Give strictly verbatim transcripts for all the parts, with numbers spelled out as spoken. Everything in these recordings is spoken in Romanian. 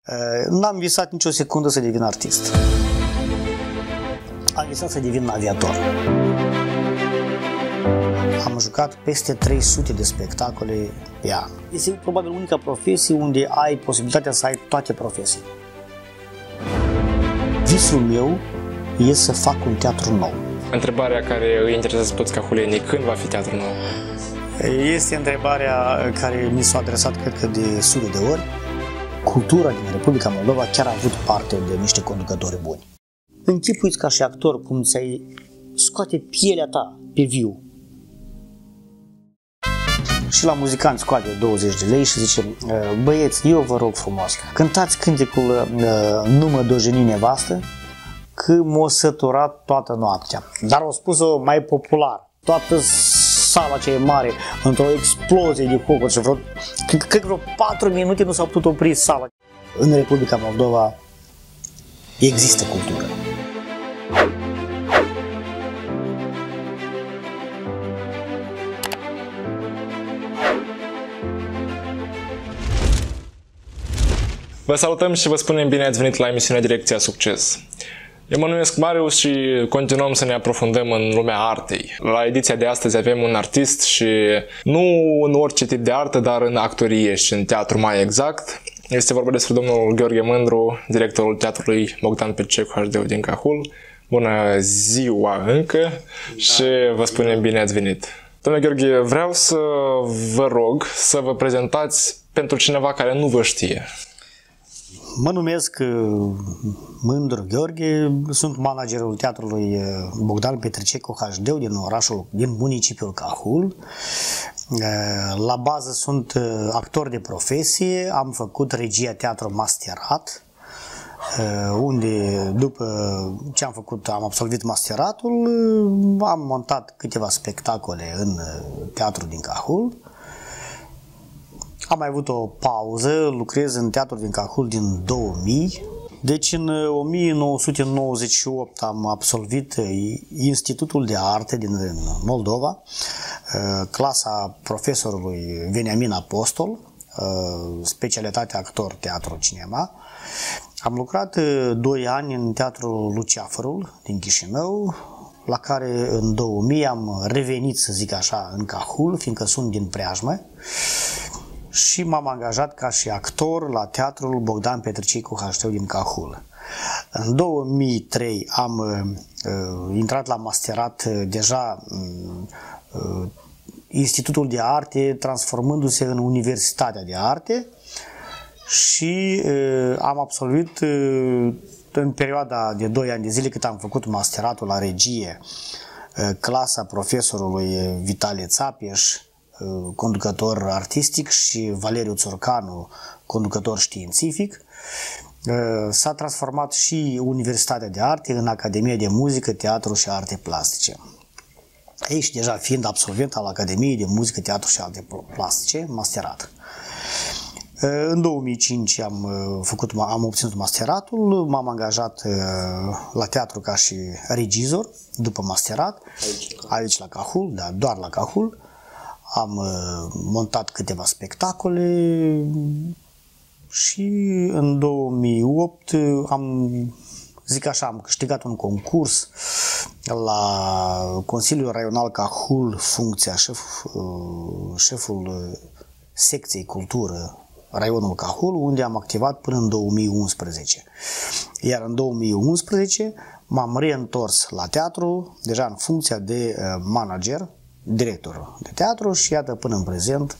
N-am visat nicio secundă să devin artist. Am visat să devin aviator. Am jucat peste trei sute de spectacole pe an. Este probabil unica profesie unde ai posibilitatea să ai toate profesii. Visul meu e să fac un teatru nou. Întrebarea care îi interesează toți cahulenii, când va fi teatru nou? Este întrebarea care mi s-a adresat, cred că, de sute de ori. Cultura din Republica Moldova chiar a avut parte de niște conducători buni. Închipuiți ca și actor cum ți-ai scoate pielea ta pe viu. Și la muzicant scoate douăzeci de lei și zice: băieți, eu vă rog frumos, cântați cântecul Nu mă dojeni nevastă, că m-a săturat toată noaptea. Dar au spus-o mai popular. Toată sala cea mare, într-o explozie de hocuri și vreo, cred că vreo patru minute nu s-au putut opri sala. În Republica Moldova există cultură. Vă salutăm și vă spunem bine ați venit la emisiunea Direcția Succes. Eu mă numesc Marius și continuăm să ne aprofundăm în lumea artei. La ediția de astăzi avem un artist și nu în orice tip de artă, dar în actorie și în teatru mai exact. Este vorba despre domnul Gheorghe Mândru, directorul Teatrului Bogdan Petricecu H D din Cahul. Bună ziua încă și vă spunem bine ați venit. Domnule Gheorghe, vreau să vă rog să vă prezentați pentru cineva care nu vă știe. Mă numesc Mândru Gheorghe, sunt managerul Teatrului Bogdan Petricecu H D din orașul, din municipiul Cahul. La bază sunt actor de profesie, am făcut regia teatru masterat, unde după ce am făcut, am absolvit masteratul, am montat câteva spectacole în teatru din Cahul. Am mai avut o pauză, lucrez în teatru din Cahul din două mii. Deci în o mie nouă sute nouăzeci și opt am absolvit Institutul de Arte din Moldova, clasa profesorului Veniamin Apostol, specialitatea actor, teatru, cinema. Am lucrat doi ani în Teatrul Luceafărul din Chișinău, la care în două mii am revenit, să zic așa, în Cahul, fiindcă sunt din preajmă. Și m-am angajat ca și actor la Teatrul Bogdan Petricecu H D din Cahul. În două mii trei am uh, intrat la masterat uh, deja uh, Institutul de Arte, transformându-se în Universitatea de Arte și uh, am absolvit uh, în perioada de doi ani de zile cât am făcut masteratul la regie, uh, clasa profesorului Vitalie Țapeș, conducător artistic, și Valeriu Țurcanu, conducător științific. S-a transformat și Universitatea de Arte în Academia de Muzică, Teatru și Arte Plastice. Aici, deja fiind absolvent al Academiei de Muzică, Teatru și Arte Plastice, masterat. În două mii cinci am, făcut, am obținut masteratul, m-am angajat la teatru ca și regizor după masterat, aici, aici la Cahul, da, doar la Cahul. Am montat câteva spectacole și în două mii opt am, zic așa, am câștigat un concurs la Consiliul Raional Cahul, funcția șef, șeful secției cultură Raionul Cahul, unde am activat până în două mii unsprezece. Iar în două mii unsprezece m-am reîntors la teatru, deja în funcția de manager, director de teatru, și iată, până în prezent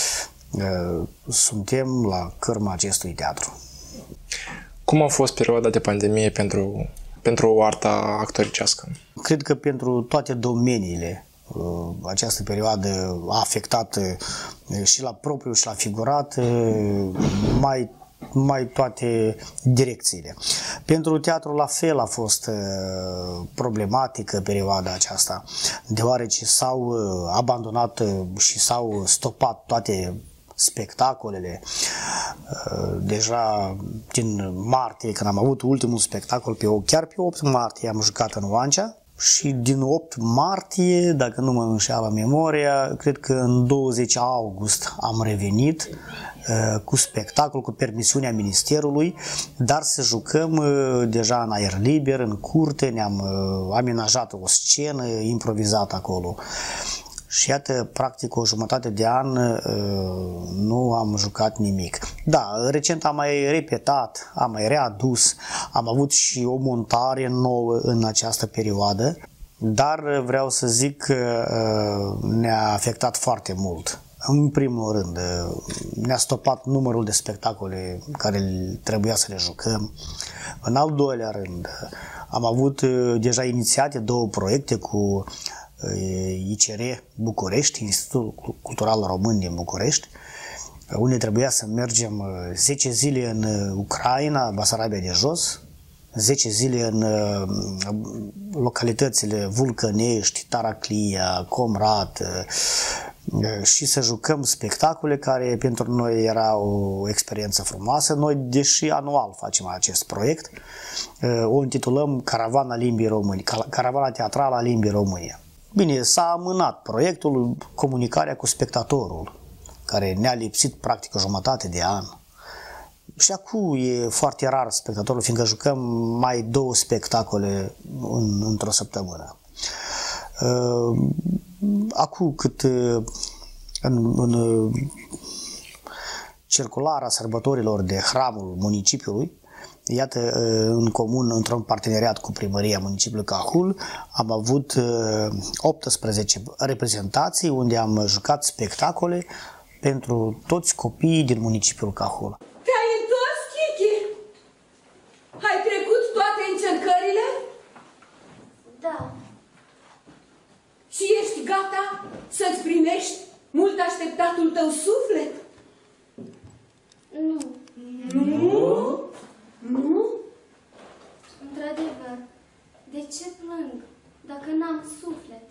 suntem la cârma acestui teatru. Cum a fost perioada de pandemie pentru, pentru arta actoricească? Cred că pentru toate domeniile această perioadă a afectat și la propriu și la figurat mai mai toate direcțiile. Pentru teatru la fel a fost problematică perioada aceasta, deoarece s-au abandonat și s-au stopat toate spectacolele. Deja din martie, când am avut ultimul spectacol, pe, chiar pe opt martie am jucat în Oancea Și din opt martie, dacă nu mă înșeală memoria, cred că în douăzeci august am revenit uh, cu spectacol, cu permisiunea Ministerului, dar să jucăm uh, deja în aer liber, în curte, ne-am uh, amenajat o scenă improvizată acolo. Și iată, practic, o jumătate de an uh, nu am jucat nimic. Da, recent am mai repetat, am mai readus, am avut și o montare nouă în această perioadă, dar vreau să zic că uh, ne-a afectat foarte mult. În primul rând, uh, ne-a stopat numărul de spectacole care trebuia să le jucăm. În al doilea rând, am avut uh, deja inițiate două proiecte cu I C R București, Institutul Cultural Român din București, unde trebuia să mergem zece zile în Ucraina, Basarabia de Jos, zece zile în localitățile Vulcănești, Taraclia, Comrat și să jucăm spectacole care pentru noi era o experiență frumoasă. Noi, deși anual facem acest proiect, o intitulăm Caravana Limbii Române, Caravana Teatrală a Limbii Române. Bine, s-a amânat proiectul, comunicarea cu spectatorul, care ne-a lipsit practic o jumătate de an. Și acum e foarte rar spectatorul, fiindcă jucăm mai două spectacole în, într-o săptămână. Acum cât în, în circulara sărbătorilor de hramul municipiului, iată, în comun, într-un parteneriat cu primăria municipiului Cahul, am avut optsprezece reprezentații unde am jucat spectacole pentru toți copiii din municipiul Cahul. Te-ai întors, Chichi? Ai trecut toate încercările? Da. Și ești gata să-ți primești mult așteptatul tău suflet? Nu. Nu? Nu? Într-adevăr, de ce plâng dacă n-am suflet?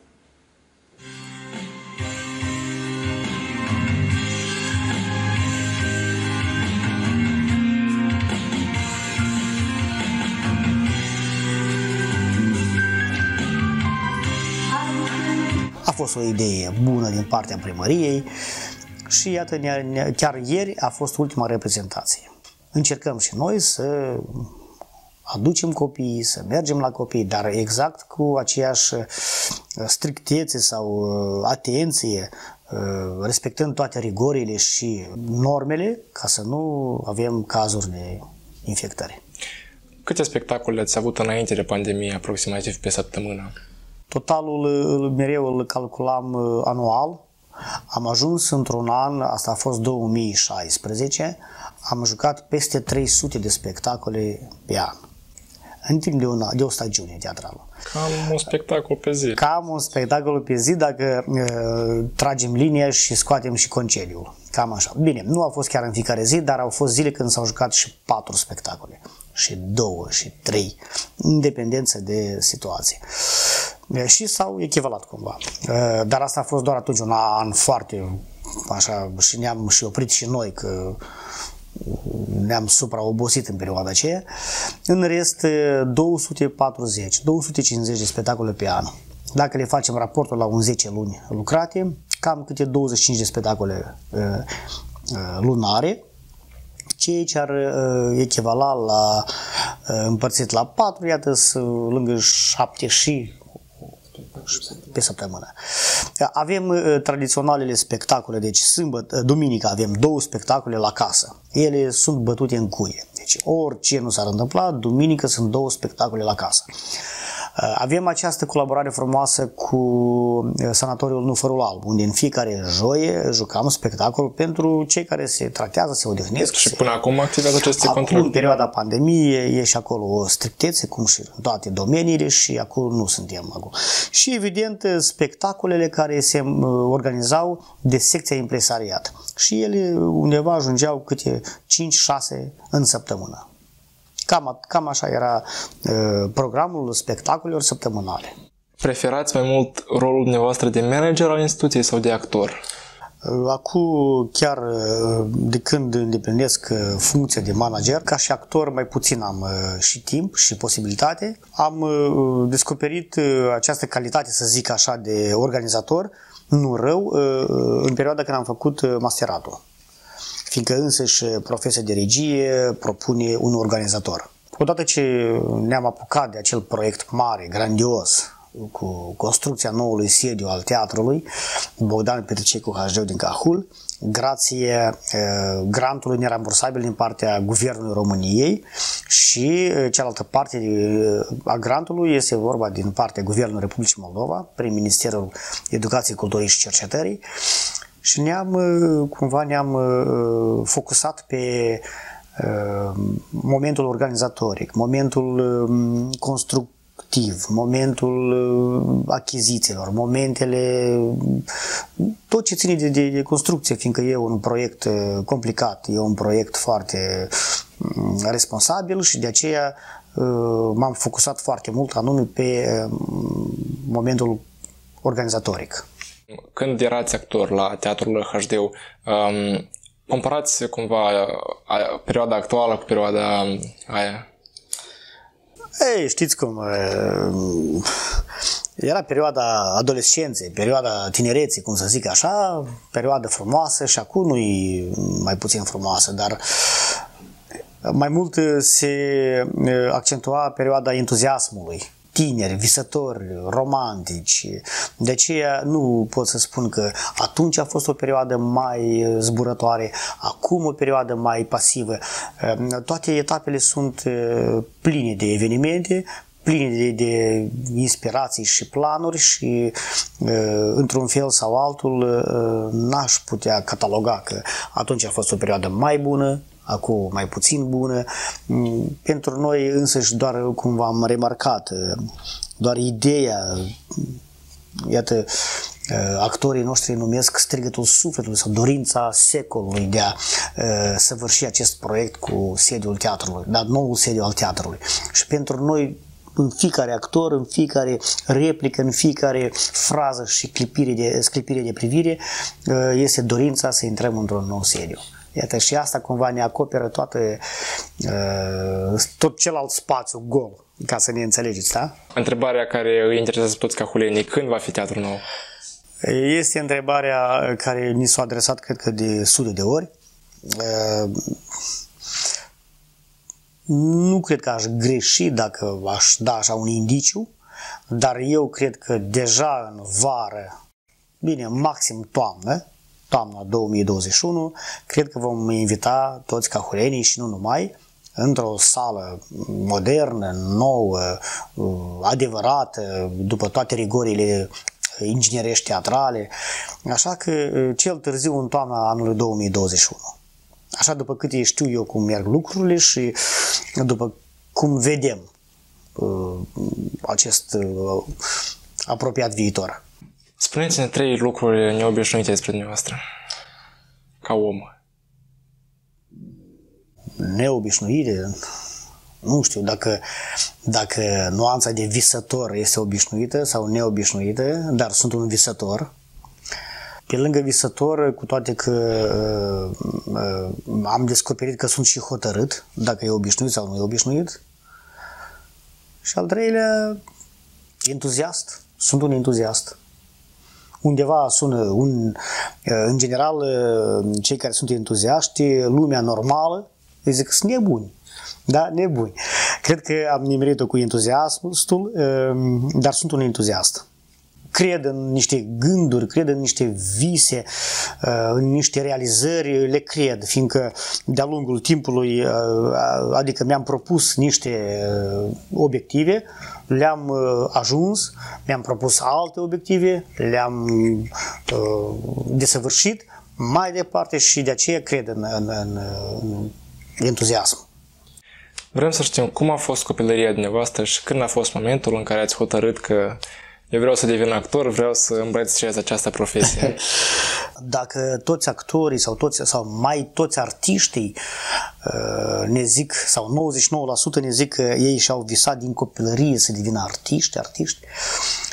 A fost o idee bună din partea primăriei și iată, chiar ieri a fost ultima reprezentație. Încercăm și noi să aducem copiii, să mergem la copii, dar exact cu aceeași strictețe sau atenție, respectând toate rigorile și normele, ca să nu avem cazuri de infectări. Câte spectacole ați avut înainte de pandemie, aproximativ pe săptămână? Totalul mereu îl calculam anual. Am ajuns într-un an, asta a fost două mii șaisprezece, am jucat peste trei sute de spectacole pe an, în timp de, una, de o stagiune teatrală. Cam un spectacol pe zi. Cam un spectacol pe zi dacă uh, tragem linia și scoatem și concediul. Cam așa. Bine, nu a fost chiar în fiecare zi, dar au fost zile când s-au jucat și patru spectacole. Și două, și trei, în dependență de situație. Și s-au echivalat cumva. Dar asta a fost doar atunci un an foarte așa, și ne-am și oprit și noi că ne-am supraobosit în perioada aceea. În rest, două sute patruzeci, două sute cincizeci de spectacole pe an. Dacă le facem raportul la un zece luni lucrate, cam câte douăzeci și cinci de spectacole lunare, ceea ce ar echivala la, împărțit la patru, iată, lângă șapte și pe săptămână. Avem tradiționalele spectacole, deci sâmbătă, duminică avem două spectacole la casă. Ele sunt bătute în cuie. Deci orice nu s-ar întâmpla, duminică sunt două spectacole la casă. Avem această colaborare frumoasă cu Sanatoriul Nufărul Alb, unde în fiecare joie jucam spectacol pentru cei care se tratează, se odihnesc. Și până acum activează aceste controle. În perioada pandemiei e și acolo o strictețe, cum și în toate domeniile, și acolo nu suntem acolo. Și evident spectacolele care se organizau de secția impresariat. Și ele undeva ajungeau câte cinci șase în săptămână. Cam, cam așa era uh, programul spectacolelor săptămânale. Preferați mai mult rolul dumneavoastră de manager al instituției sau de actor? Acum, chiar de când îndeplinesc funcția de manager, ca și actor mai puțin am și timp și posibilitate. Am descoperit această calitate, să zic așa, de organizator, nu rău, în perioada când am făcut masteratul. Fiindcă însăși profesia de regie propune un organizator. Odată ce ne-am apucat de acel proiect mare, grandios, cu construcția noului sediu al teatrului Bogdan Petrececu H D din Cahul, grație grantului nerambursabil din partea Guvernului României și cealaltă parte a grantului este vorba din partea Guvernului Republicii Moldova, prin Ministerul Educației, Culturii și Cercetării, și ne-am, cumva ne-am focusat pe momentul organizatoric, momentul constructiv, momentul achizițiilor, momentele, tot ce ține de, de, de construcție, fiindcă e un proiect complicat, e un proiect foarte responsabil și de aceea m-am focusat foarte mult anume pe momentul organizatoric. Când erați actor la teatrul H D, um, comparați cumva perioada actuală cu perioada aia? Ei, știți cum, era perioada adolescenței, perioada tinereții, cum să zic așa, perioadă frumoasă și acum nu-i mai puțin frumoasă, dar mai mult se accentua perioada entuziasmului. Tineri, visători, romantici. De aceea nu pot să spun că atunci a fost o perioadă mai zburătoare, acum o perioadă mai pasivă. Toate etapele sunt pline de evenimente, pline de, de inspirații și planuri și într-un fel sau altul n-aș putea cataloga că atunci a fost o perioadă mai bună, acum mai puțin bună. Pentru noi însăși doar cum v-am remarcat, doar ideea, iată, actorii noștri numesc strigătul sufletului sau dorința secolului de a săvârși acest proiect cu sediul teatrului, dar noul sediu al teatrului. Și pentru noi, în fiecare actor, în fiecare replică, în fiecare frază și clipire de, sclipire de privire, este dorința să intrăm într-un nou sediu. Iată, și asta cumva ne acoperă toată, tot celălalt spațiu gol, ca să ne înțelegeți, da? Întrebarea care îi interesează toți cahulenii, când va fi teatrul nou? Este întrebarea care ni s-a adresat, cred că, de sute de ori. Nu cred că aș greși dacă aș da așa un indiciu, dar eu cred că deja în vară, bine, maxim toamnă, toamna două mii douăzeci și unu, cred că vom invita toți cahulenii și nu numai, într-o sală modernă, nouă, adevărată, după toate rigorile inginerești teatrale, așa că cel târziu în toamna anului două mii douăzeci și unu. Așa după câte știu eu cum merg lucrurile și după cum vedem uh, acest uh, apropiat viitor. Spuneți-ne trei lucruri neobișnuite despre dumneavoastră, ca om. Neobișnuite? Nu știu dacă, dacă nuanța de visător este obișnuită sau neobișnuită, dar sunt un visător. Pe lângă visător, cu toate că uh, am descoperit că sunt și hotărât, dacă e obișnuit sau nu e obișnuit. Și al treilea, entuziast. Sunt un entuziast. Undeva sună, un, în general, cei care sunt entuziaști, lumea normală, îi zic că sunt nebuni. Da, nebuni. Cred că am nimerit-o cu entuziasmul, dar sunt un entuziast. Cred în niște gânduri, cred în niște vise, în niște realizări, le cred, fiindcă de-a lungul timpului, adică mi-am propus niște obiective, le-am ajuns, mi-am propus alte obiective, le-am desăvârșit mai departe și de aceea cred în, în, în, în entuziasm. Vrem să știm cum a fost copilăria dumneavoastră și când a fost momentul în care ați hotărât că eu vreau să devin actor, vreau să îmbrățișez această profesie. Dacă toți actorii sau, toți, sau mai toți artiștii ne zic, sau nouăzeci și nouă la sută ne zic că ei și-au visat din copilărie să devină artiști, artiști,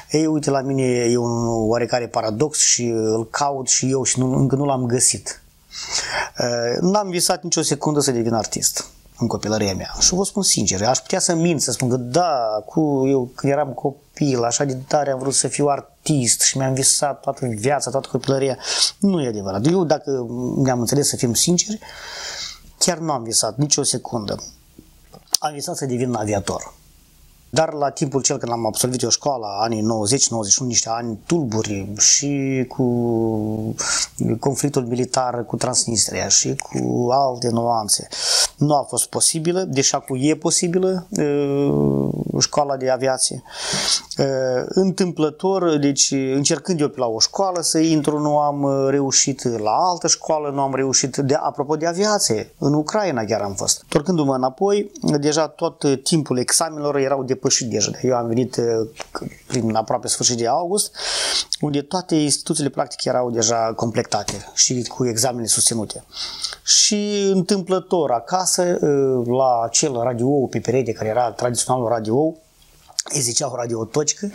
Ei, uite, la mine e un oarecare paradox și îl caut și eu și nu, încă nu l-am găsit. N-am visat nicio secundă să devin artist în copilăria mea. Și vă spun sincer, aș putea să mint, să spun că da, cu eu când eram copil, așa de tare am vrut să fiu artist și mi-am visat toată viața, toată copilăria. Nu e adevărat. Eu, dacă ne-am înțeles să fim sinceri, chiar nu am visat nicio secundă. Am visat să devin aviator. Dar la timpul cel când am absolvit eu școala, anii nouăzeci nouăzeci și unu, niște ani tulburi și cu conflictul militar cu Transnistria și cu alte nuanțe, nu a fost posibilă, deși acum e posibilă școala de aviație. Întâmplător, deci încercând eu pe la o școală să intru, nu am reușit, la altă școală nu am reușit, de, apropo de aviație, în Ucraina chiar am fost. Torcându-mă înapoi, deja tot timpul examenelor erau depășit deja. Eu am venit prin aproape sfârșit de august, unde toate instituțiile practic erau deja completate și cu examene susținute. Și întâmplător acasă, la acel radio pe perete, care era tradiționalul radio, îi ziceau Radio Tocică,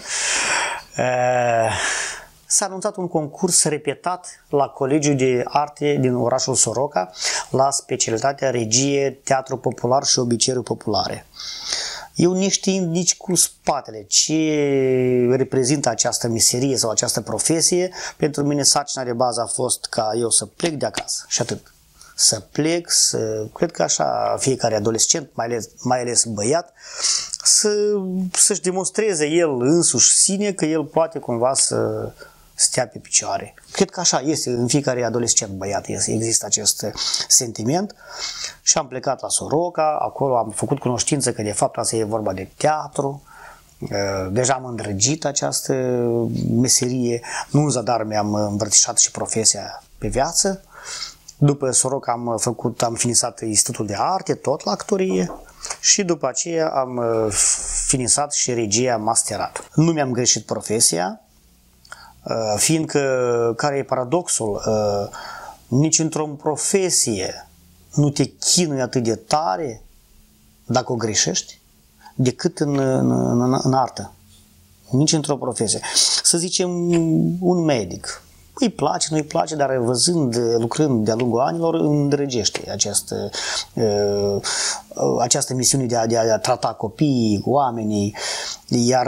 s-a anunțat un concurs repetat la Colegiul de Arte din orașul Soroca, la specialitatea regie, teatru popular și obiceiuri populare. Eu neștiind nici cu spatele ce reprezintă această meserie sau această profesie, pentru mine sarcina de bază a fost ca eu să plec de acasă și atât. Să plec, să, cred că așa fiecare adolescent, mai ales, mai ales băiat, să, să-și demonstreze el însuși sine că el poate cumva să stea pe picioare. Cred că așa este, în fiecare adolescent băiat există acest sentiment. Și am plecat la Soroca, acolo am făcut cunoștință că de fapt asta e vorba de teatru. Deja am îndrăgit această meserie, nu în zadar mi-am îmbrățișat și profesia pe viață. După Soroca am făcut, am finisat Institutul de Arte, tot la actorie, și după aceea am finisat și regia masterat. Nu mi-am greșit profesia, fiindcă, care e paradoxul, nici într-o profesie nu te chinui atât de tare dacă o greșești, decât în, în, în, în artă. Nici într-o profesie. Să zicem, un medic. Îi place, nu îi place, dar văzând, lucrând de-a lungul anilor, îndrăgește această, această misiune de a, de a trata copiii, oamenii, iar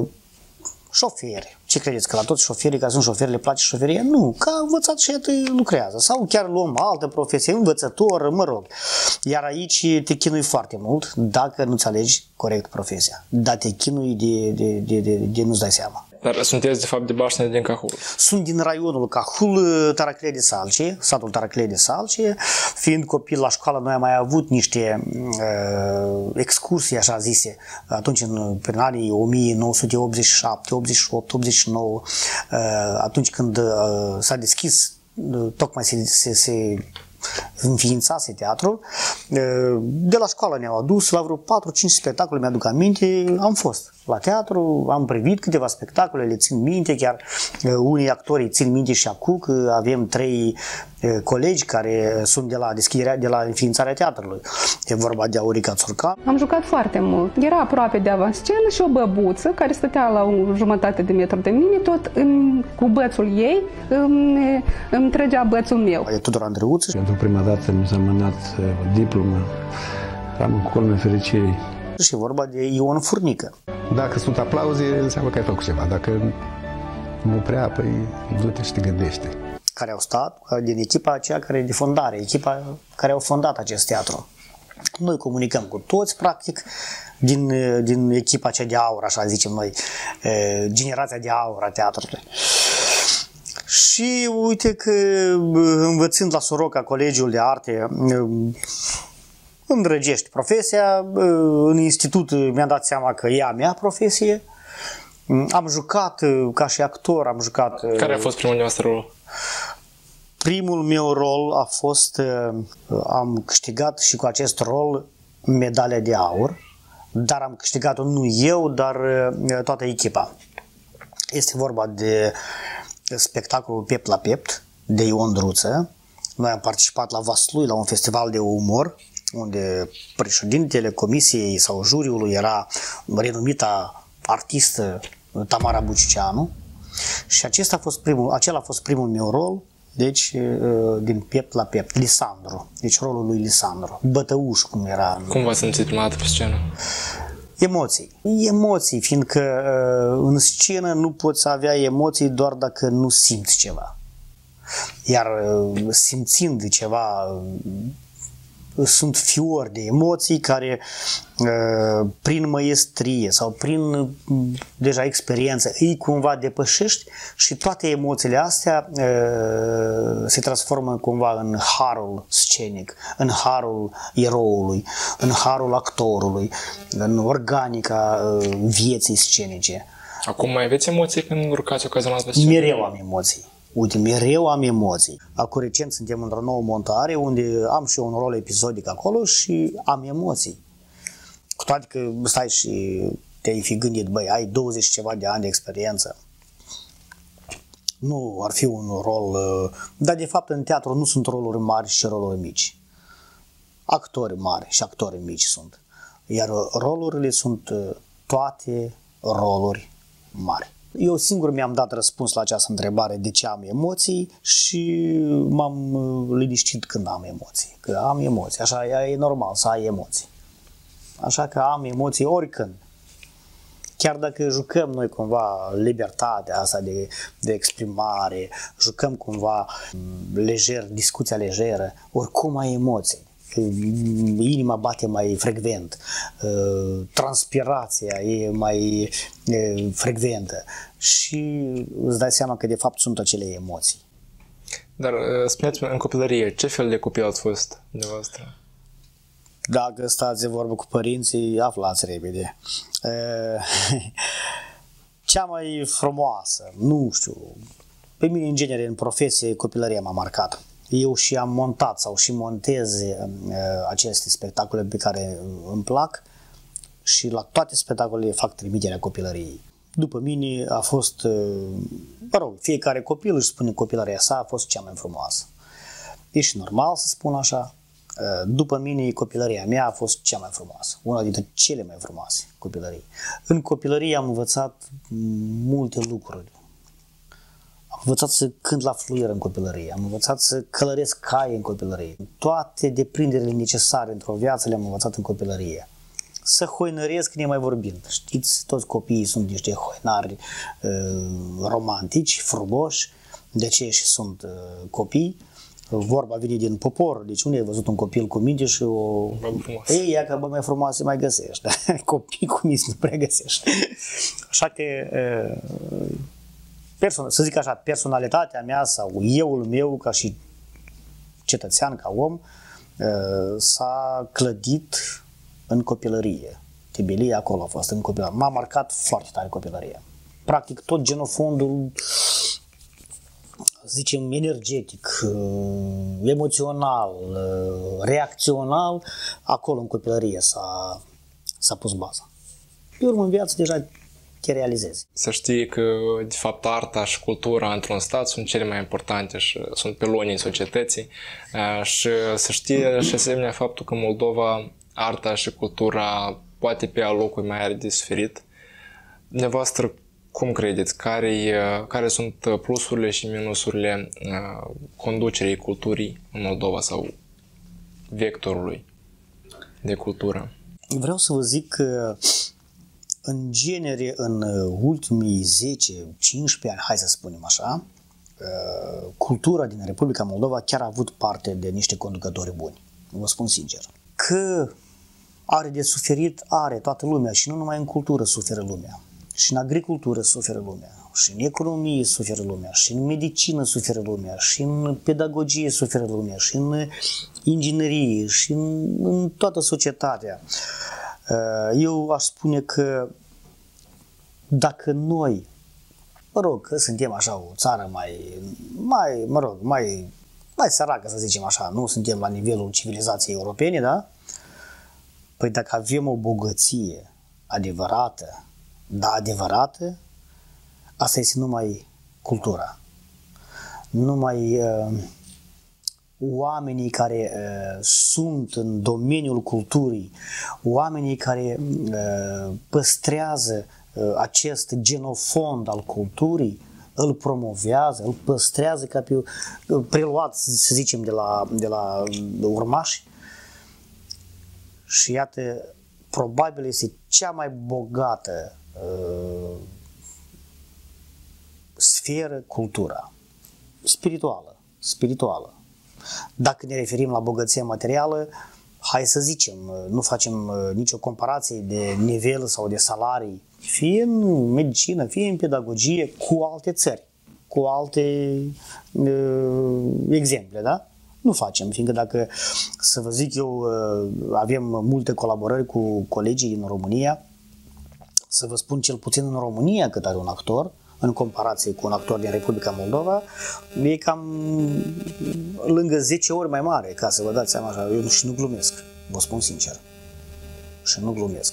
șoferi. Ce credeți? Că la toți șoferii, ca sunt șoferi, le place șoferia? Nu, că a învățat și atât lucrează. Sau chiar luăm altă profesie, învățător, mă rog. Iar aici te chinui foarte mult dacă nu-ți alegi corect profesia. Dar te chinui de, de, de, de, de nu-ți dai seama. Dar sunteți de fapt de Baștină din Cahul? Sunt din raionul Cahul, Taraclea de Salcie, satul Taraclea de Salcie. Fiind copil la școală, noi am mai avut niște uh, excursii, așa zise, atunci în, prin anii o mie nouă sute optzeci și șapte, optzeci și opt, optzeci și nouă, uh, atunci când uh, s-a deschis, uh, tocmai se, se, se înființase teatrul. De la școală ne-au adus la vreo patru cinci spectacole, mi-aduc aminte, am fost la teatru, am privit câteva spectacole, le țin minte, chiar unii actori țin minte și acum că avem trei colegi care sunt de la deschiderea, de la înființarea teatrului. E vorba de Aurica Țurcan. Am jucat foarte mult. Era aproape de avanscenă și o băbuță care stătea la o jumătate de metru de mine, tot în, cu bățul ei îmi, îmi trăgea bățul meu. E Tudor Andreuță. Pentru prima dată mi s-a mânat o diplomă. Am în culmea fericirii. Și e vorba de Ion Furnică. Dacă sunt aplauze, înseamnă că ai făcut ceva. Dacă nu prea, păi du-te și te gândește. Care au stat din echipa aceea care e de fondare, echipa care au fondat acest teatru. Noi comunicăm cu toți, practic, din, din echipa aceea de aur, așa zicem noi, generația de aur a teatrului. Și uite că învățând la Soroca Colegiul de Arte, îndrăgești profesia, în institut mi-am dat seama că e a mea profesie, am jucat ca și actor, am jucat... Care a fost primul nostru rol? Primul meu rol a fost, am câștigat și cu acest rol medalia de aur, dar am câștigat-o nu eu, dar toată echipa. Este vorba de spectacolul Piept la Piept, de Ion Druță. Noi am participat la Vaslui, la un festival de umor, unde președintele comisiei sau juriului era renumita artistă Tamara Bucicianu, și acesta a fost primul, acela a fost primul meu rol, deci din piept la piept, Lisandru, deci rolul lui Lisandru, bătăuș cum era. Cum v-ați simțit prima dată pe scenă? Emoții. Emoții, fiindcă în scenă nu poți avea emoții doar dacă nu simți ceva. Iar simțind ceva, sunt fiori de emoții care prin măiestrie sau prin deja experiență îi cumva depășești și toate emoțiile astea se transformă cumva în harul scenic, în harul eroului, în harul actorului, în organica vieții scenice. Acum mai aveți emoții când urcați ocazional pe scenă? Mereu am emoții. Uite, mereu am emoții. Acum recent suntem într-o nouă montare unde am și eu un rol episodic acolo și am emoții. Cu toate că stai și te-ai fi gândit, băi, ai douăzeci ceva de ani de experiență. Nu ar fi un rol... Dar de fapt în teatru nu sunt roluri mari și roluri mici. Actori mari și actori mici sunt. Iar rolurile sunt toate roluri mari. Eu singur mi-am dat răspuns la această întrebare de ce am emoții și m-am liniștit când am emoții. Că am emoții, așa e normal să ai emoții. Așa că am emoții oricând. Chiar dacă jucăm noi cumva libertatea asta de, de exprimare, jucăm cumva lejer, discuția lejeră, oricum ai emoții. Inima bate mai frecvent, transpirația e mai frecventă și îți dai seama că de fapt sunt acele emoții. Dar spuneți-mi, în copilărie, ce fel de copil ați fost dumneavoastră? Dacă stați de vorbă cu părinții, aflați repede. Cea mai frumoasă, nu știu, pe mine în genere, în profesie, copilăria m-a marcat. Eu și am montat sau și montez uh, aceste spectacole pe care îmi plac și la toate spectacolele fac trimiterea copilăriei. După mine a fost, uh, mă rog, fiecare copil își spune copilăria sa a fost cea mai frumoasă. E și normal să spun așa. Uh, după mine copilăria mea a fost cea mai frumoasă, una dintre cele mai frumoase copilării. În copilărie am învățat multe lucruri. Am învățat să cânt la fluier în copilărie, am învățat să călăresc cai în copilărie. Toate deprinderile necesare într-o viață le-am învățat în copilărie. Să hoinăresc nemai vorbind. Știți, toți copiii sunt niște hoinari uh, romantici, frumoși, de aceea și sunt uh, copii. Vorba vine din popor, deci unde ai văzut un copil cu minte și o... Ei, ia că bă, mai frumoase mai găsești. Copii cu minți nu prea găsești. Așa că... Uh, Person, să zic așa, personalitatea mea sau euul meu ca și cetățean, ca om, s-a clădit în copilărie. Tibelia acolo a fost în copilărie. M-a marcat foarte tare copilăria. Practic tot genofondul, zicem, energetic, emoțional, reacțional, acolo în copilărie s-a, s-a pus baza. Pe urmă în viață deja te realizezi. Să știi că, de fapt, arta și cultura într-un stat sunt cele mai importante și sunt pilonii societății și să știe și asemenea faptul că Moldova, arta și cultura poate pe locul mai are de suferit. Dumneavoastră, cum credeți? Care, care sunt plusurile și minusurile conducerii culturii în Moldova sau vectorului de cultură? Vreau să vă zic că în genere, în ultimii zece cincisprezece ani, hai să spunem așa, cultura din Republica Moldova chiar a avut parte de niște conducători buni. Vă spun sincer. Că are de suferit, are toată lumea și nu numai în cultură suferă lumea. Și în agricultură suferă lumea, și în economie suferă lumea, și în medicină suferă lumea, și în pedagogie suferă lumea, și în inginerie, și în, în toată societatea. Eu aș spune că dacă noi, mă rog, că suntem așa o țară mai, mai mă rog, mai, mai săracă, să zicem așa, nu suntem la nivelul civilizației europene, da? Păi dacă avem o bogăție adevărată, da, adevărată, asta este numai cultura. Numai uh, oamenii care uh, sunt în domeniul culturii, oamenii care uh, păstrează acest genofond al culturii, îl promovează, îl păstrează ca pe preluat, să zicem, de la, de la urmași. Și iată, probabil este cea mai bogată uh, sferă cultura spirituală, spirituală. Dacă ne referim la bogăția materială, hai să zicem, nu facem nicio comparație de nivel sau de salarii, fie în medicină, fie în pedagogie, cu alte țări, cu alte uh, exemple, da? Nu facem, fiindcă dacă, să vă zic eu, avem multe colaborări cu colegii din România, să vă spun cel puțin în România cât are un actor, în comparație cu un actor din Republica Moldova, e cam lângă zece ori mai mare, ca să vă dați seama așa, eu și nu glumesc, vă spun sincer, și nu glumesc.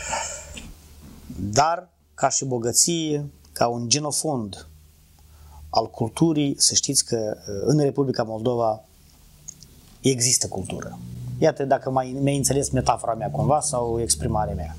Dar, ca și bogăție, ca un genofond al culturii, să știți că în Republica Moldova există cultură. Iată dacă mai mi-ai înțeles metafora mea cumva sau exprimarea mea.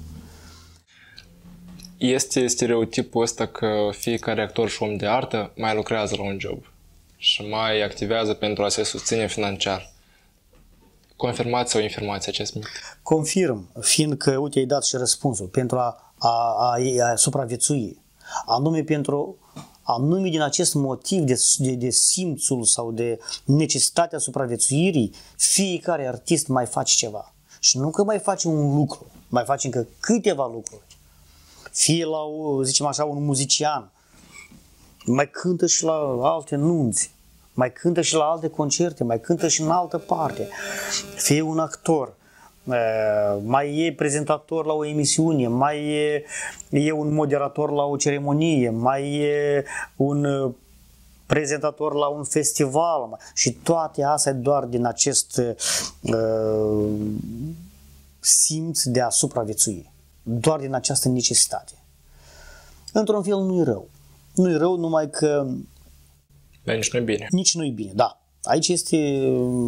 Este stereotipul ăsta că fiecare actor și om de artă mai lucrează la un job și mai activează pentru a se susține financiar. Confirmați sau infirmați acest mit? Confirm, fiindcă, uite, ai dat și răspunsul, pentru a, a, a, a supraviețui, anume pentru anume din acest motiv de, de, de simțul sau de necesitatea supraviețuirii, fiecare artist mai face ceva. Și nu că mai face un lucru, mai face încă câteva lucruri. Fie la, zicem așa, un muzician, mai cântă și la alte nunți, mai cântă și la alte concerte, mai cântă și în altă parte. Fie un actor, mai e prezentator la o emisiune, mai e, e un moderator la o ceremonie, mai e un prezentator la un festival și toate astea doar din acest uh, simț de a supraviețui, doar din această necesitate. Într-un fel nu-i rău. Nu-i rău, numai că dar nici nu-i bine. Nici nu-i bine, da. Aici este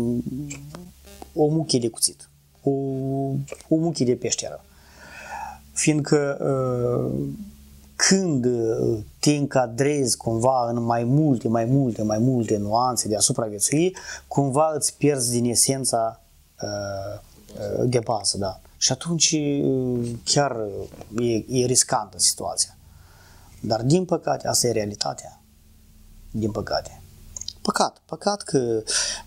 o muchie de cuțit. O, o muchie de peșteră. Fiindcă când te încadrezi cumva în mai multe, mai multe, mai multe nuanțe de a supraviețui, cumva îți pierzi din esența de bază, da. Și atunci chiar e, e riscantă situația. Dar din păcate, asta e realitatea. Din păcate. Păcat, păcat că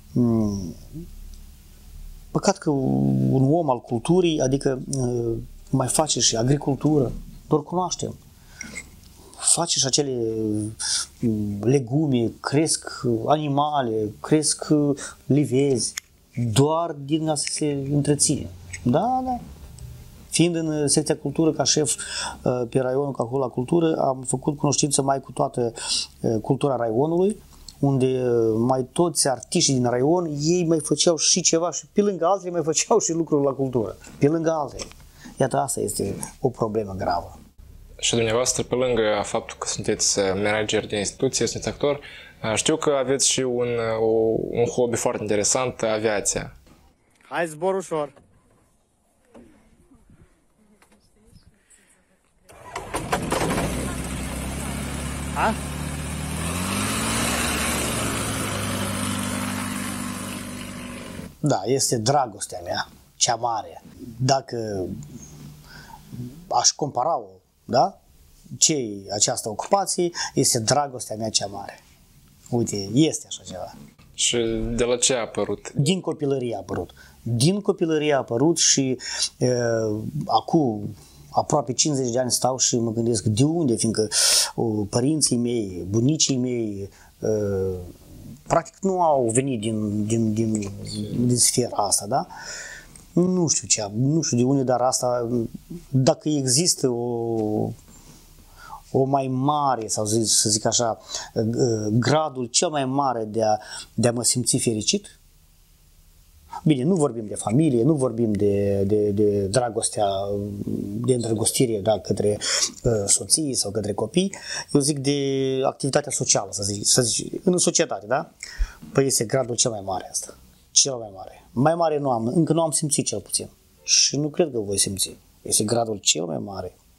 păcat că un om al culturii, adică mai face și agricultură, doar cunoaștem. Face și acele legume, cresc animale, cresc livezi, doar din a se întreține. Da, da. Fiind în secția cultură ca șef pe raionul acolo la cultură, am făcut cunoștință mai cu toată cultura raionului, unde mai toți artiștii din raion, ei mai făceau și ceva și pe lângă altele mai făceau și lucruri la cultură. Pe lângă altele. Iată, asta este o problemă gravă. Și dumneavoastră, pe lângă faptul că sunteți manager de instituție, sunteți actor, știu că aveți și un, un hobby foarte interesant, aviația. Hai, zbor ușor! A? Da, este dragostea mea, cea mare. Dacă aș compara-o, da? Ce-i această ocupație, este dragostea mea cea mare. Uite, este așa ceva. Și de la ce a apărut? Din copilărie a apărut. Din copilărie a apărut și e, acum aproape cincizeci de ani stau și mă gândesc de unde, fiindcă o, părinții mei, bunicii mei, e, practic nu au venit din, din, din, din sfera asta, da? Nu știu ce, nu știu de unde, dar asta, dacă există o, o mai mare, sau să zic așa, gradul cel mai mare de a, de a mă simți fericit, bine, nu vorbim de familie, nu vorbim de, de, de dragostea, de îndrăgostire, da, către uh, soții sau către copii, eu zic de activitatea socială, să zic, să zic, în societate, da? Păi este gradul cel mai mare asta, cel mai mare. Mai mare nu am, încă nu am simțit cel puțin și nu cred că voi simți. Este gradul cel mai mare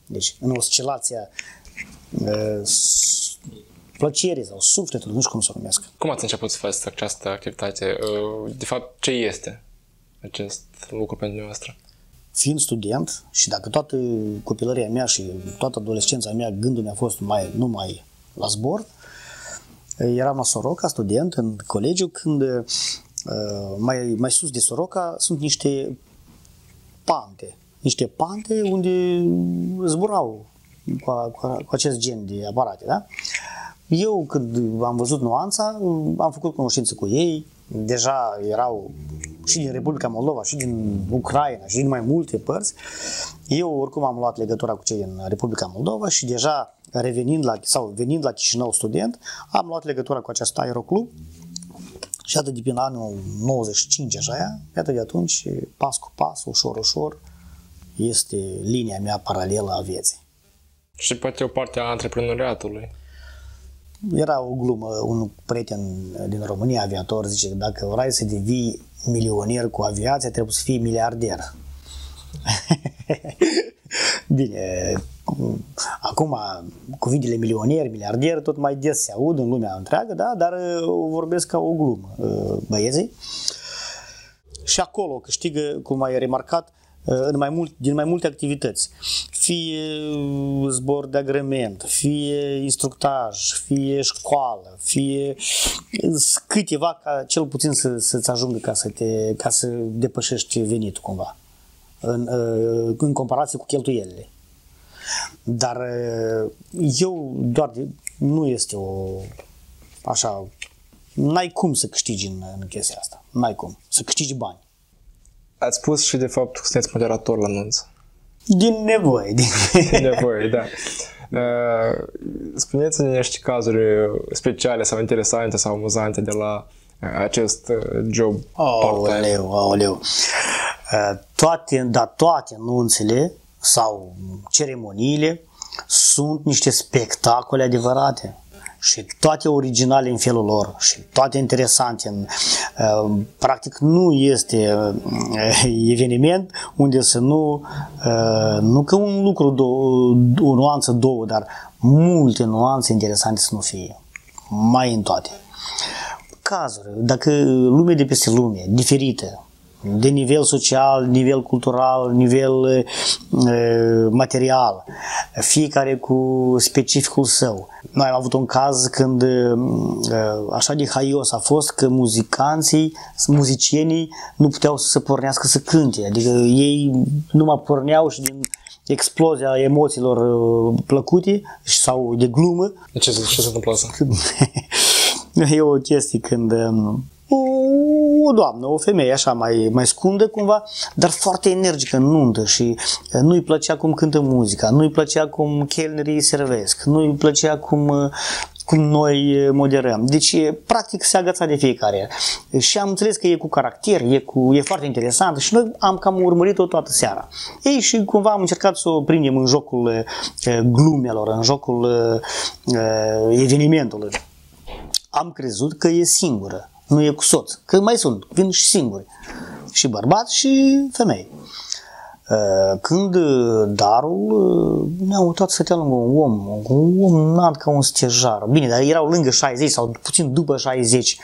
Deci, în oscilația uh, plăcerii sau sufletului, nu știu cum să o numesc. Cum ați început să faceți această activitate? De fapt, ce este acest lucru pentru noastră? Fiind student și dacă toată copilăria mea și toată adolescența mea, gândul mi-a fost mai, numai la zbor, eram la Soroca, student, în colegiu, când mai, mai sus de Soroca sunt niște pante, niște pante unde zburau cu, cu, cu acest gen de aparate, da? Eu, când am văzut nuanța, am făcut cunoștință cu ei, deja erau și din Republica Moldova, și din Ucraina, și din mai multe părți. Eu, oricum, am luat legătura cu cei din Republica Moldova și deja revenind la, sau venind la Chișinău student, am luat legătura cu acest aeroclub și atât de prin anul nouăzeci și cinci, așa, iată de atunci, pas cu pas, ușor, ușor, este linia mea paralelă a vieții. Și poate o parte a antreprenoriatului. Era o glumă, un prieten din România, aviator, zice că dacă vrei să devii milionier cu aviația, trebuie să fii miliarder. Bine, acum cuvintele milionier, miliarder tot mai des se aud în lumea întreagă, da? Dar o vorbesc ca o glumă băieții. Și acolo câștigă, cum ai remarcat, în mai mult, din mai multe activități. Fie zbor de agrement, fie instructaj, fie școală, fie câteva ca cel puțin să, să-ți ajungă ca să, te, ca să depășești venitul cumva, în, în comparație cu cheltuielile. Dar eu doar, nu este o așa, n-ai cum să câștigi în, în chestia asta, n-ai cum să câștigi bani. Ați spus și de fapt că sunteți moderator la anunț. Din nevoie. Din, din nevoie, da. Spuneți-ne niște cazuri speciale sau interesante sau amuzante de la acest job part-time. Aoleu, aoleu. Toate, dar toate anunțele sau ceremoniile sunt niște spectacole adevărate. Și toate originale în felul lor și toate interesante. Practic nu este eveniment unde să nu, nu că un lucru, o nuanță, două, dar multe nuanțe interesante să nu fie. Mai în toate. Cazuri, dacă lumea de peste lume, diferită, de nivel social, nivel cultural, nivel uh, material, fiecare cu specificul său. Noi am avut un caz când uh, așa de haios a fost că muzicanții, muzicienii nu puteau să se pornească să cânte, adică ei nu mai porneau și din explozia emoțiilor uh, plăcute sau de glumă. De ce, ce se întâmplă asta? E o chestie când um, o doamnă, o femeie așa mai, mai scundă cumva, dar foarte energică în nuntă și nu-i plăcea cum cântă muzica, nu-i plăcea cum chelnerii servesc, nu-i plăcea cum, cum noi moderăm. Deci, practic, se agăța de fiecare. Și am înțeles că e cu caracter, e, cu, e foarte interesant și noi am cam urmărit-o toată seara. Ei, și cumva am încercat să o prindem în jocul glumelor, în jocul uh, evenimentului. Am crezut că e singură. Nu e cu soț, că mai sunt, vin și singuri, și bărbați și femei. Când darul ne-am uitat să stătea lângă un om, un om înalt ca un stejar, bine, dar erau lângă șaizeci sau puțin după șaizeci.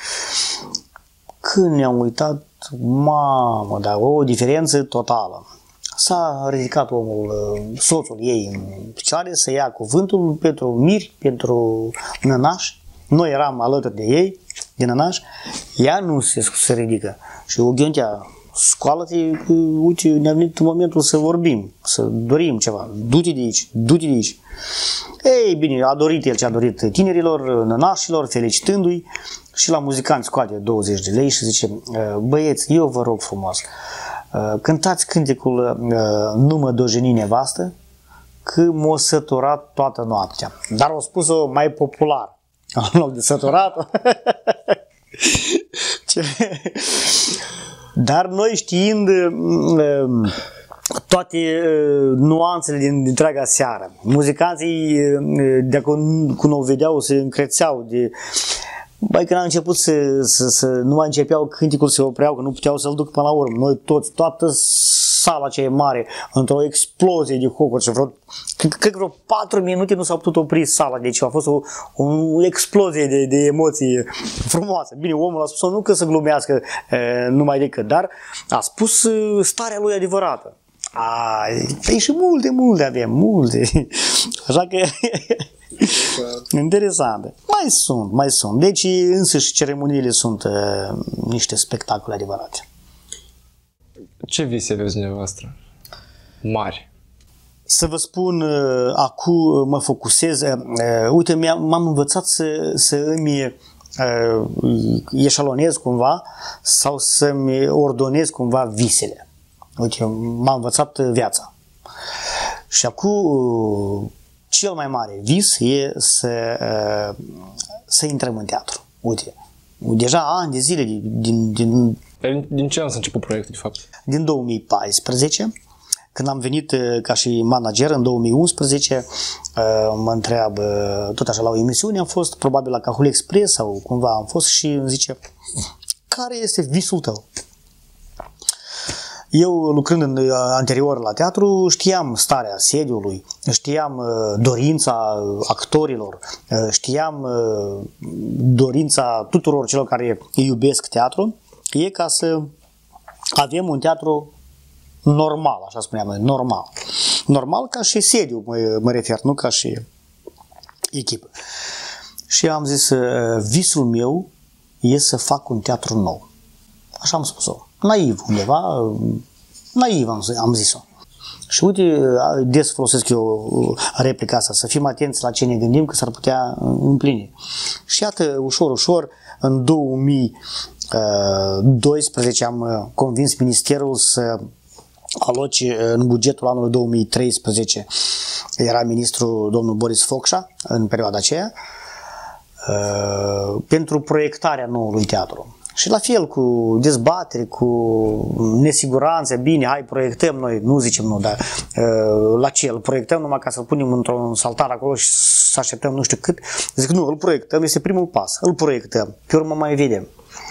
Când ne-am uitat, mamă, dar o diferență totală. S-a ridicat omul, soțul ei în picioare să ia cuvântul pentru miri, pentru nănași. Noi eram alături de ei, din nănaș, ea nu se, se ridică. Și o ghiontea, scoală-te, uite, ne-a venit momentul să vorbim, să dorim ceva. Du-te de aici, du-te de aici. Ei, bine, a dorit el ce a dorit tinerilor, nănașilor, felicitându-i și la muzicant scoate douăzeci de lei și zice, băieți, eu vă rog frumos, cântați cântecul Nu mă dojeni nevastă, că m-a săturat toată noaptea. Dar au spus-o mai popular. În loc de săturat. Dar noi știind uh, toate uh, nuanțele din întreaga seară, muzicanții uh, de când o vedeau se încrețeau de... Băi, când a început să, să, să nu mai începeau cânticul, se opreau, că nu puteau să-l duc până la urmă. Noi toți, toată sala aceea mare într-o explozie de hocuri și vreo, cred că vreo patru minute nu s-a putut opri sala, deci a fost o, o explozie de, de emoții frumoase. Bine, omul a spus-o nu că să glumească e, numai decât, dar a spus starea lui adevărată. A, păi și multe, multe avem, multe. Așa că interesante. Mai sunt, mai sunt. Deci însăși ceremoniile sunt uh, niște spectacole adevărate. Ce vise aveți dumneavoastră? Mari. Să vă spun, uh, acum mă focusez. Uh, uite, m-am învățat să, să îmi uh, eșalonez cumva sau să-mi ordonez cumva visele. Uite, m-a învățat viața. Și acum cel mai mare vis e să, să intrăm în teatru. Uite, deja ani de zile din... Din, din, din ce an s-a început proiectul, de fapt? Din două mii paisprezece, când am venit ca și manager în două mii unsprezece, mă întreabă, tot așa la o emisiune am fost, probabil la Cahul Express sau cumva am fost și îmi zice, care este visul tău? Eu, lucrând în, anterior la teatru, știam starea sediului, știam uh, dorința actorilor, uh, știam uh, dorința tuturor celor care iubesc teatru, e ca să avem un teatru normal, așa spuneam noi, normal. Normal ca și sediu, mă, mă refer, nu ca și echipă. Și am zis, uh, visul meu e să fac un teatru nou. Așa am spus-o. Naiv undeva, naiv am, am zis-o. Și uite, des folosesc eu replica asta, să fim atenți la ce ne gândim că s-ar putea împlini. Și iată, ușor, ușor, în două mii doisprezece am convins ministerul să aloce în bugetul anului două mii treisprezece, era ministrul domnul Boris Focșa în perioada aceea, pentru proiectarea noului teatru. Și la fel cu dezbatere, cu nesiguranță, bine, hai proiectăm noi, nu zicem nu, dar uh, la ce, îl proiectăm numai ca să-l punem într-un saltar acolo și să așteptăm nu știu cât. Zic, nu, îl proiectăm, este primul pas, îl proiectăm, pe urmă mai vedem.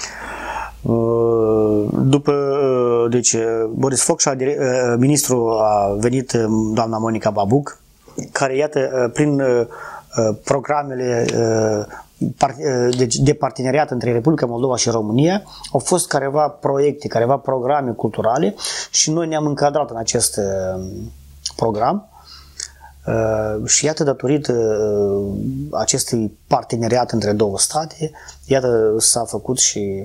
Uh, după, uh, deci, Boris Focșa, uh, ministrul, a venit uh, doamna Monica Babuc, care, iată, uh, prin uh, programele uh, de parteneriat între Republica Moldova și România, au fost careva proiecte, careva programe culturale și noi ne-am încadrat în acest program și iată, datorită acestui parteneriat între două state, iată, s-a făcut și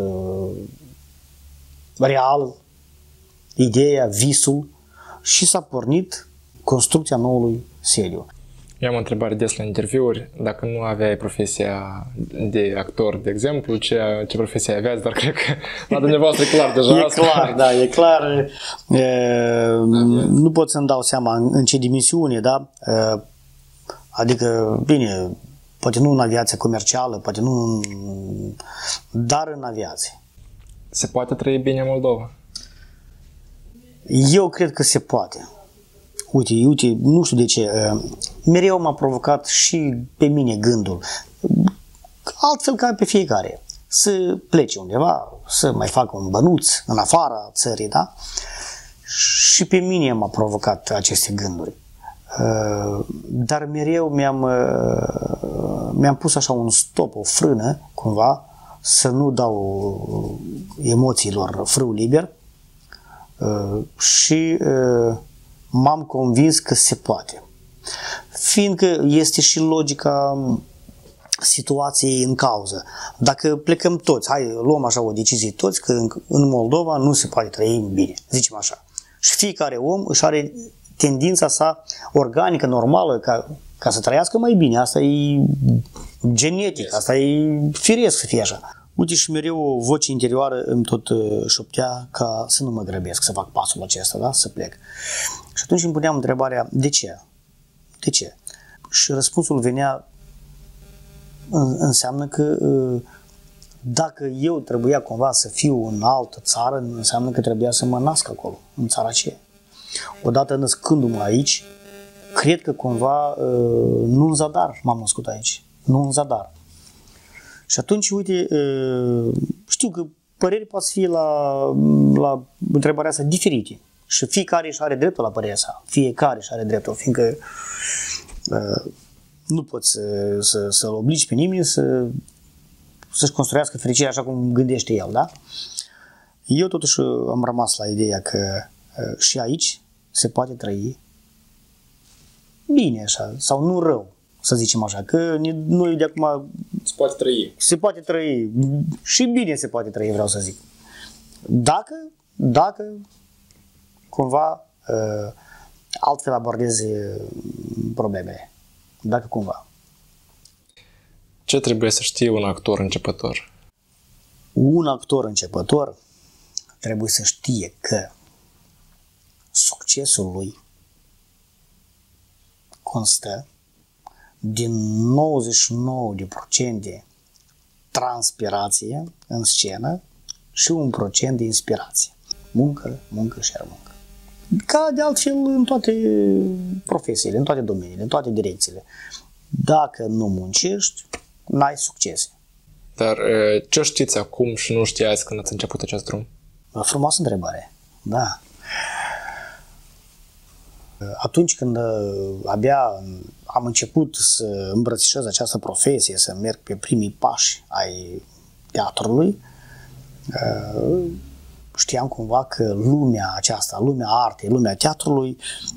real ideea, visul și s-a pornit construcția noului sediu. Eu am o întrebare des la interviuri, dacă nu aveai profesia de actor, de exemplu, ce, ce profesie aveați, dar cred că la dumneavoastră e clar deja e asta. clar, da, e clar. E, nu pot să-mi dau seama în, în ce dimensiune, da? E, adică, bine, poate nu în aviație comercială, poate nu, dar în aviație. Se poate trăi bine în Moldova? Eu cred că se poate. Uite, uite, nu știu de ce, mereu m-a provocat și pe mine gândul, altfel ca pe fiecare, să plece undeva, să mai facă un bănuț în afara țării, da? Și pe mine m-a provocat aceste gânduri. Dar mereu mi-am, mi-am pus așa un stop, o frână, cumva, să nu dau emoțiilor frâu liber și m-am convins că se poate. Fiindcă este și logica situației în cauză. Dacă plecăm toți, hai, luăm așa o decizie toți, că în Moldova nu se poate trăi bine, zicem așa. Și fiecare om își are tendința sa organică, normală, ca, ca să trăiască mai bine. Asta e genetic, asta e firesc să fie așa. Uite, și mereu o voce interioară îmi tot șoptea ca să nu mă grăbesc să fac pasul acesta, da? Să plec. Și atunci îmi puneam întrebarea, de ce? De ce? Și răspunsul venea, înseamnă că dacă eu trebuia cumva să fiu în altă țară, înseamnă că trebuia să mă nasc acolo, în țara aceea. Odată născându-mă aici, cred că cumva nu în zadar m-am născut aici, nu în zadar. Și atunci, uite, știu că păreri pot fi la, la întrebarea asta diferite. Și fiecare își are dreptul la părerea sa. Fiecare își are dreptul, fiindcă uh, nu poți să, să, să-l obligi pe nimeni să, să-și construiască fericirea așa cum gândește el, da? Eu totuși am rămas la ideea că uh, și aici se poate trăi bine așa, sau nu rău, să zicem așa, că noi de acum Se poate trăi. se poate trăi și bine se poate trăi, vreau să zic. Dacă, dacă cumva uh, altfel abordezi problemele. Dacă cumva. Ce trebuie să știe un actor începător? Un actor începător trebuie să știe că succesul lui constă din nouăzeci și nouă de procente transpirație în scenă și un procent de inspirație. Muncă, muncă și iar muncă. Ca de altfel în toate profesiile, în toate domeniile, în toate direcțiile. Dacă nu muncești, n-ai succese. Dar ce știți acum și nu știați când ați început acest drum? Frumoasă întrebare, da. Atunci când abia am început să îmbrățișez această profesie, să merg pe primii pași ai teatrului, știam cumva că lumea aceasta, lumea artei, lumea teatrului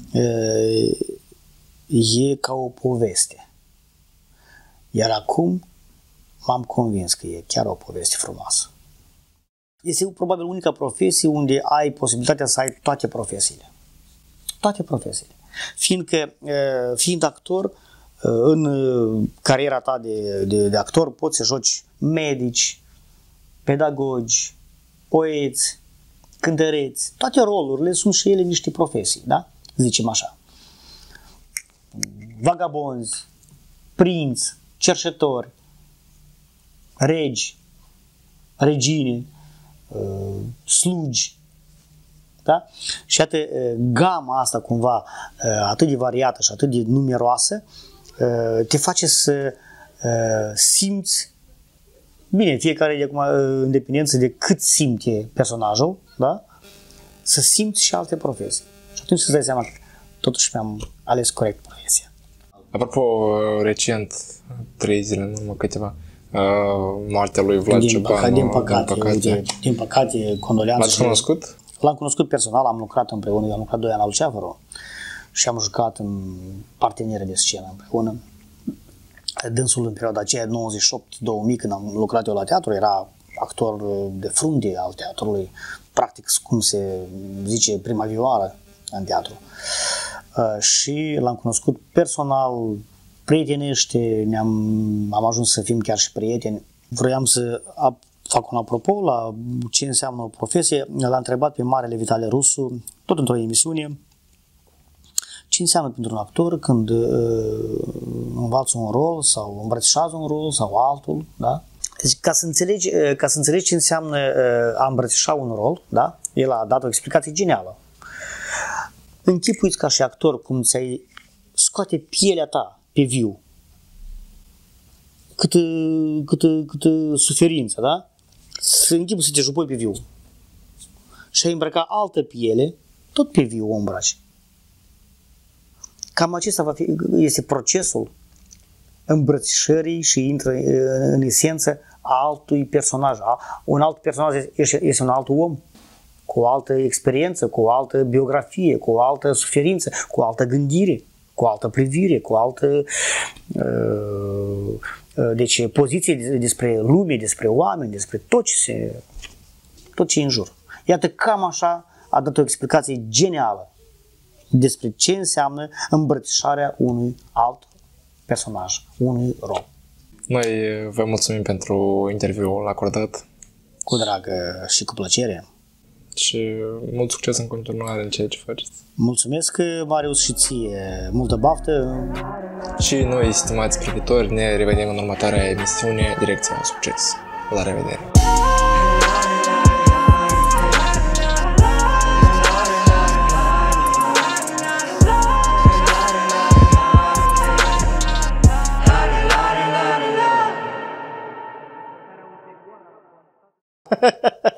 e ca o poveste. Iar acum m-am convins că e chiar o poveste frumoasă. Este probabil unica profesie unde ai posibilitatea să ai toate profesiile. Toate profesiile. Fiindcă, fiind actor, în cariera ta de, de, de actor poți să joci medici, pedagogi, poeți, cântăreți. Toate rolurile sunt și ele niște profesii, da? Zicem așa. Vagabonzi, prinți, cerșetori, regi, regine, slugi, da? Și iată, gama asta cumva atât de variată și atât de numeroasă te face să simți bine, fiecare de acum în dependență de cât simte personajul, da? Să simți și alte profesii. Și atunci să-ți dai seama că totuși mi-am ales corect profesia. Apropo, recent, trei zile în urmă câteva, moartea lui Vlad Din, Ciobanu. din păcate, din păcate, uite, din păcate condoleanțe. L-ați cunoscut? L-am cunoscut personal, am lucrat împreună, eu am lucrat doi ani la Luceafărul și am jucat în partenere de scenă împreună. Dânsul în perioada aceea, nouăzeci și opt două mii, când am lucrat eu la teatru, era actor de frunte al teatrului, practic cum se zice prima vioară în teatru. Și l-am cunoscut personal, prietenește, ne-am, am ajuns să fim chiar și prieteni. Vroiam să fac un apropo la ce înseamnă o profesie. L-a întrebat pe Marele Vitale Rusu, tot într-o emisiune, ce înseamnă pentru un actor când uh, învață un rol sau îmbrățișează un rol sau altul, da? Deci, ca să înțelegi, ca să înțelegi ce înseamnă uh, a îmbrățișa un rol, da? El a dat o explicație genială. Închipuiți ca și actor cum ți-ai scoate pielea ta pe viu. Câtă, câtă, câtă suferință, da? Să închipui să te jupoi pe viu. Și ai îmbrăca altă piele, tot pe viu o îmbraci. Cam acesta va fi, este procesul îmbrățișării și intră în esență a altui personaj. Un alt personaj este un alt om, cu o altă experiență, cu o altă biografie, cu o altă suferință, cu o altă gândire, cu o altă privire, cu o altă deci, poziție despre lume, despre oameni, despre tot ce, se, tot ce e în jur. Iată, cam așa a dat o explicație genială despre ce înseamnă îmbrățișarea unui alt personaj, unui rol. Noi vă mulțumim pentru interviul acordat. Cu drag și cu plăcere. Și mult succes în continuare în ceea ce faceți. Mulțumesc, Marius, și ție. Multă baftă. Și noi, stimați privitori, ne revedem în următoarea emisiune Direcția Succes. La revedere! Ha ha ha!